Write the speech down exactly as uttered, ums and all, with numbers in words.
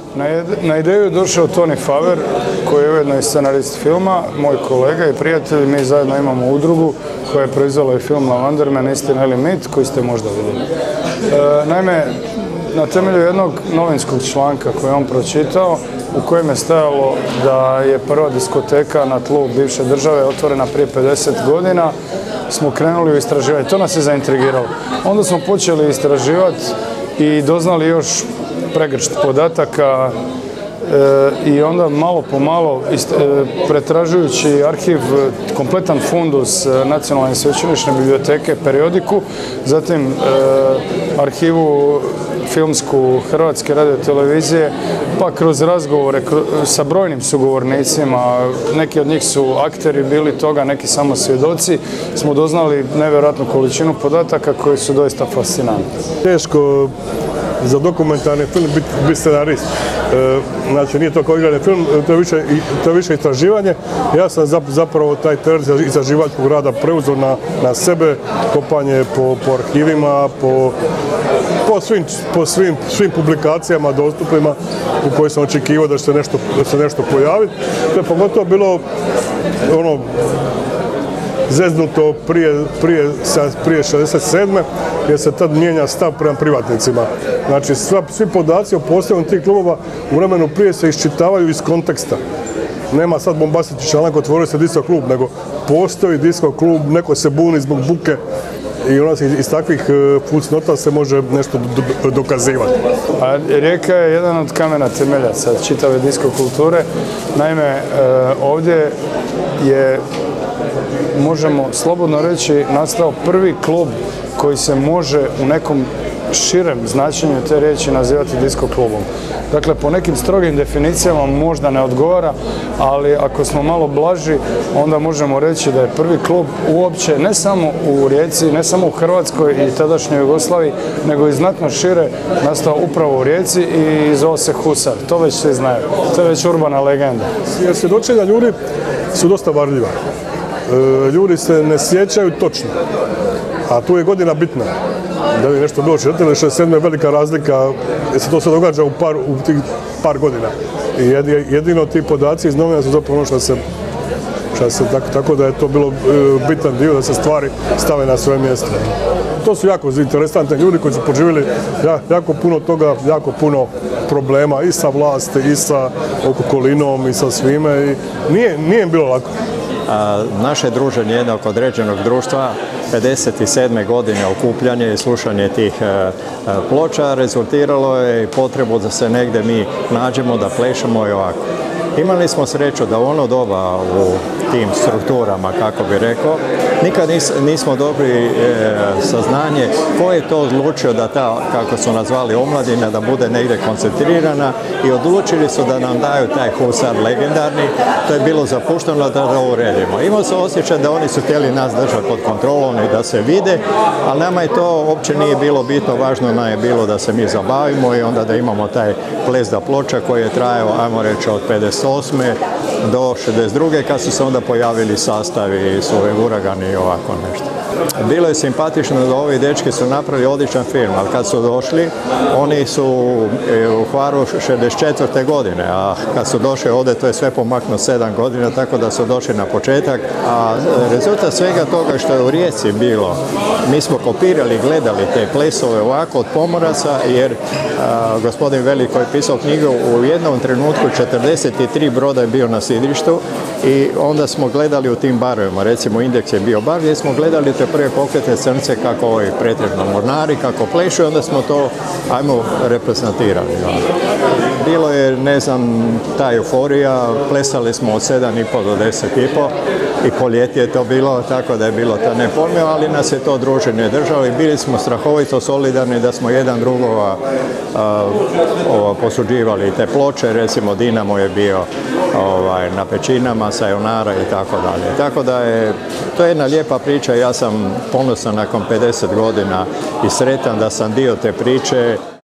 Na ideju je došao Tony Faber, koji je ujedno i scenarist filma, moj kolega i prijatelj. Mi zajedno imamo udrugu koja je proizvela i film Lavanderman, istina ili mit, koji ste možda vidjeli. E, naime, na temelju jednog novinskog članka koji je on pročitao, u kojem je stajalo da je prva diskoteka na tlu bivše države otvorena prije pedeset godina, smo krenuli u istraživanje. To nas je zaintrigiralo. Onda smo počeli istraživati i doznali još pregršt podataka e, i onda malo po malo ist, e, pretražujući arhiv, kompletan fundus Nacionalne sveučilišne biblioteke, periodiku, zatim e, arhivu filmsku Hrvatske radiotelevizije, pa kroz razgovore sa brojnim sugovornicima, neki od njih su akteri bili toga, neki samo svjedoci, smo doznali nevjerojatnu količinu podataka koji su doista fascinantni. Teško za dokumentarni film biti bit scenarist. E, znači, nije to kao igrani film, to je više, to je više istraživanje. Ja sam zapravo taj teret istraživačkog rada preuzeo na, na sebe, kopanje po, po arhivima, po, po, svim, po svim, svim publikacijama dostupnima u kojoj sam očekivao da će se nešto, da se nešto pojaviti. To je pogotovo bilo ono, zeznuto prije, prije, prije šezdeset sedme jer se tad mijenja stav prema privatnicima. Znači, sva, svi podaci o postojanju tih klubova u vremenu prije se iščitavaju iz konteksta. Nema sad bombastični članak, otvorio se disko klub, nego postoji disko klub, neko se buni zbog buke i onda iz takvih fusnota se može nešto dokazivati. A Rijeka je jedan od kamena temeljaca čitave disko kulture. Naime, ovdje je, možemo slobodno reći, nastao prvi klub koji se može u nekom širem značenju te riječi nazivati disko klubom. Dakle, po nekim strogim definicijama možda ne odgovara, ali ako smo malo blaži, onda možemo reći da je prvi klub uopće ne samo u Rijeci, ne samo u Hrvatskoj i tadašnjoj Jugoslaviji, nego i znatno šire nastao upravo u Rijeci i zove se Husar. To već svi znaju. To je već urbana legenda. Jer svjedočenja ljudi su dosta varljiva. Ljudi se ne sjećaju točno, a tu je godina bitna. Da li nešto bilo četrdeset ili šezdeset sedme je velika razlika, jer se to se događa u par, u tih par godina. I jedino ti podaci iz novina su zapravo ono što se, što se tako, tako da je to bilo bitan dio da se stvari stave na svoje mjesto. To su jako interesantni ljudi koji su poživjeli jako puno toga, jako puno problema i sa vlasti, i sa okolinom, i sa svime. I nije, nije bilo lako. A naše druženje jednog određenog društva, pedeset sedme godine okupljanje i slušanje tih e, ploča rezultiralo je i potrebu da se negdje mi nađemo, da plešemo i ovako. Imali smo sreću da u ono doba u tim strukturama, kako bi rekao, nikad nis, nismo dobili e, saznanje ko je to odlučio da ta, kako su nazvali, omladina, da bude negdje koncentrirana i odlučili su da nam daju taj Husar legendarni. To je bilo zapušteno da ga uredimo. Imao se osjećaj da oni su htjeli nas držati pod kontrolom i da se vide, ali nama je to uopće nije bilo bitno, važno nam je bilo da se mi zabavimo i onda da imamo taj ples da ploča koji je trajao, ajmo reći, od pedeset osme do šezdeset druge kad su se onda pojavili sastavi, Suve uragani i ovako nešto. Bilo je simpatično da ovi dečki su napravili odličan film, ali kad su došli, oni su u Hvaru šezdeset četvrte godine, a kad su došli ovdje, to je sve pomaknuo sedam godina, tako da su došli na početak. A rezultat svega toga što je u Rijeci bilo, mi smo kopirali i gledali te plesove ovako od pomoraca, jer a, gospodin Veliko je pisao knjigu, u jednom trenutku četrdeset tri broda je bio na sidrištu i onda smo gledali u tim barovima, recimo Indeks je bio bar, gdje smo gledali te prve pokretne crnce kako ovi pretežno mornari, kako plešu i onda smo to, ajmo, reprezentirali. Bilo je, ne znam, ta euforija, plesali smo od sedam i po do deset i po i po ljeti je to bilo, tako da je bilo ta nepojmljivo, ali nas je to druženje držalo i bili smo strahovito solidarni da smo jedan drugova a, ova, posuđivali te ploče, recimo Dinamo je bio ovaj, na Pećinama, Sayonara i tako dalje. Tako da je, to je jedna lijepa priča, ja sam ponosan nakon pedeset godina i sretan da sam dio te priče.